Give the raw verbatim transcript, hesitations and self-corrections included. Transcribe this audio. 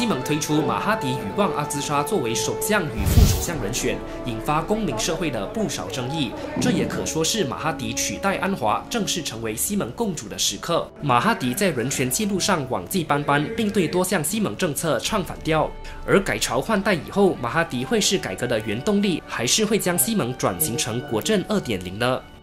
西蒙推出马哈迪与旺阿兹莎作为首相与副首相人选，引发公民社会的不少争议。这也可说是马哈迪取代安华正式成为西蒙共主的时刻。马哈迪在人权记录上往绩斑斑，并对多项西蒙政策唱反调。而改朝换代以后，马哈迪会是改革的原动力，还是会将西蒙转型成国政 二点零 呢？